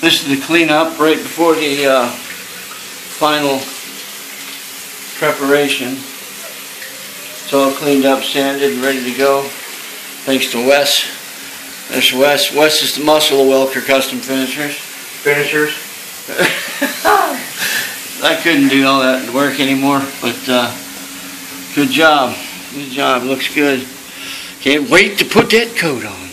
This is the cleanup right before the final preparation. It's all cleaned up, sanded, and ready to go. Thanks to Wes. There's Wes. Wes is the muscle of Welker Custom Finishers. I couldn't do all that work anymore, but good job. Good job. Looks good. Can't wait to put that coat on.